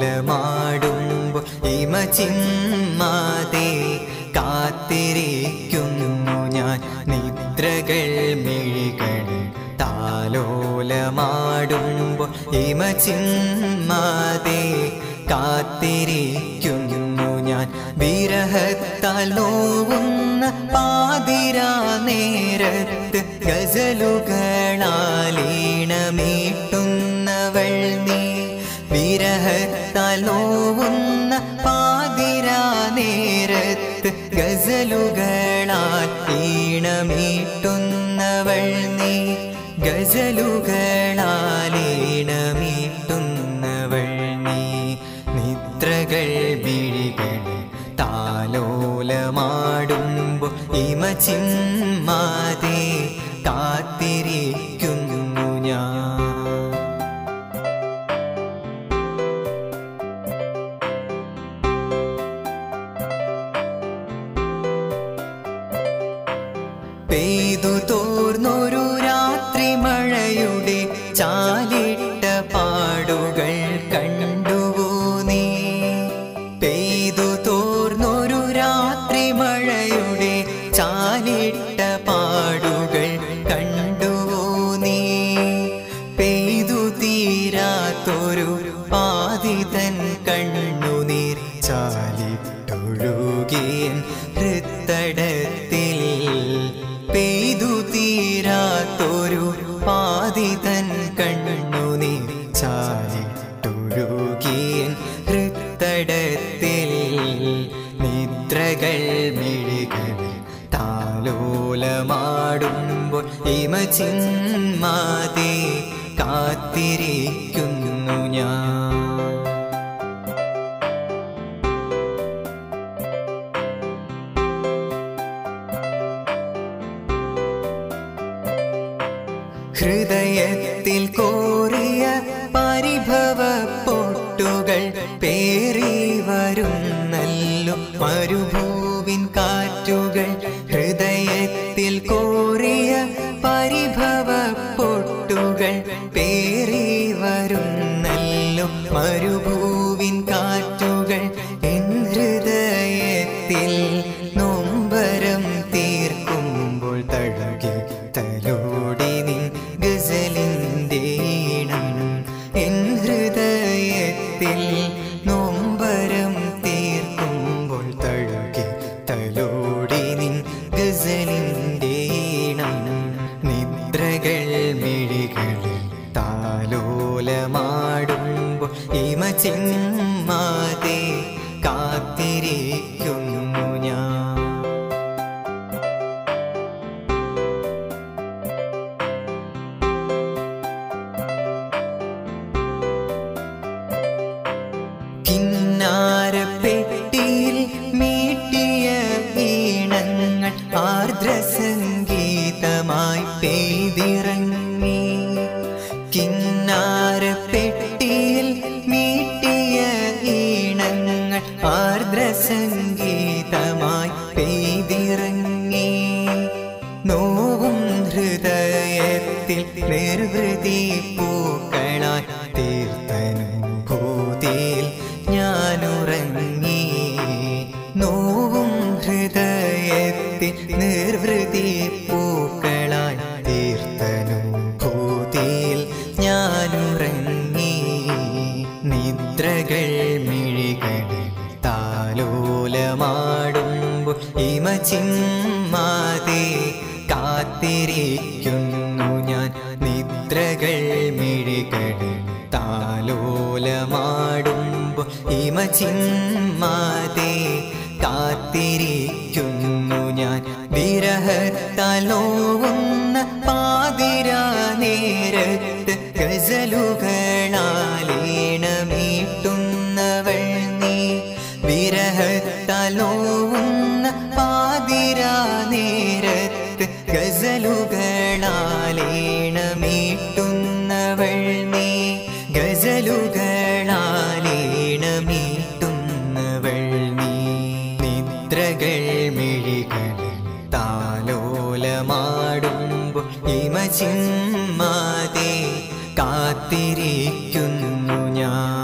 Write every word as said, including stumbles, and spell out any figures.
താലോലമാടുമ്പോൾ ഇമ ചിമ്മാതെ കാത്തിരിക്കുന്നു ഞാൻ നിദ്രകൾ മിഴികൾ താലോലമാടുമ്പോൾ ഇമ ചിമ്മാതെ കാത്തിരിക്കുന്നു ഞാൻ വിരഹത്താൽ നോവുന്ന പാതിരാ നേരത്ത് ഗസലുകളാലീണമീട്ടുന്നവൾ നീ വിരഹത്താൽ നോവുന്ന പാതിരാ നേരത്ത് ഗസലുകളാൽ ഈണമീട്ടുന്നവൾ നീ ഗസലുകളാലീണമീട്ടുന്നവൾ നീ നിദ്രകൾ മിഴികൾ താലോലമാടുമ്പോൾ ഇമ ചിമ്മാതെ കാത്തിരിക്കുന്നു ഞാൻ. പെയ്തു തോർന്നൊരു രാത്രി മഴയുടെ ചാലിട്ട പാടുകൾ കണ്ടുവോ നീ പെയ്തു തോർന്നൊരു രാത്രി മഴയുടെ ചാലിട്ട പാടുകൾ കണ്ടുവോ നീ പെയ്തു തീരാത്തൊരു പാതിതൻ കണ്ണുനീർ ചാലിട്ടൊഴുകിയൻ ഹൃത്തടത്തിൽ പെയ്തു തീരാത്തൊരു പാതിതൻ കണ്ണുനീർ ചാലിട്ടൊഴുകിയൻ ഹൃത്തടത്തിൽ നിദ്രകൾ മിഴികൾ താലോലമാടുമ്പോൾ ഇമ ചിമ്മാതെ കാത്തിരിക്കുന്നു ഞാൻ. ഹൃദയത്തിൽ കോറിയ പരിഭവ പൊട്ടുകൾ പേറി വരുന്നല്ലോ മരുഭൂവിൻ കാറ്റുകൾ ഹൃദയത്തിൽ കോറിയ പരിഭവ പൊട്ടുകൾ പേറി വരുന്നല്ലോ മരുഭൂവിൻ കാറ്റുകൾ എൻ ഹൃദയത്തിൽ നൊമ്പരം തീർക്കുമ്പോൾ തഴുകി തലോടി നിൻ ഗസലിൻ്റെ ഈണം എൻ ഹൃദയത്തിൽ നൊമ്പരം തീർക്കുമ്പോൾ തഴുകി തലോടി നിൻ ഗസലിൻ്റെ ഈണം നിദ്രകൾ മിഴികളിൽ താലോലമാടുമ്പോൾ ഇമ ചിമ്മാതെ കാത്തിരിക്കുന്നു ഞാൻ. കിന്നാരപ്പെട്ടിയിൽ മീട്ടിയ ഈണങ്ങൾ ആർദ്രസംഗീതമായി പെയ്തിറങ്ങി കിന്നാരപ്പെട്ടിയിൽ മീട്ടിയ ഈണങ്ങൾ ആർദ്രസംഗീതമായി പെയ്തിറങ്ങി നോവും ഹൃദയത്തിൽ നിർവൃതി പൂക്കളായി തീർത്തനുഭൂതിയിൽ ഞാനുറങ്ങി നോവും ഹൃദയത്തിൽ നിർവൃതി പൂക്കളായി തീർത്തനുഭൂതിയിൽ ഞാനുറങ്ങി നിദ്രകൾ മിഴികളിൽ താലോലമാടുമ്പോൾ ഇമ ചിമ്മാതെ കാത്തിരിക്കുന്നു ഞാൻ നിദ്രകൾ മിഴികളിൽ താലോലമാടുമ്പോൾ ഇമ ചിമ്മാതെ കാത്തിരിക്കുന്നു ഞാൻ വിരഹത്താൽ നോവുന്ന പാതിരാ നേരത്ത് ഗസലുകളാലീണമീട്ടുന്നവൾ നീ വിരഹത്താൽ നോവുന്ന പാതിരാ നേരത്ത് ഗസലുകളാലീണമീട്ടുന്നവൾ നീ ഗസലുകളാലീണമീട്ടുന്നവൾ നീ നിദ്രകൾ മിഴികളിൽ താലോലമാടുമ്പോൾ ഇമ ചിമ്മാതെ കാത്തിരിക്കുന്നു ഞാൻ.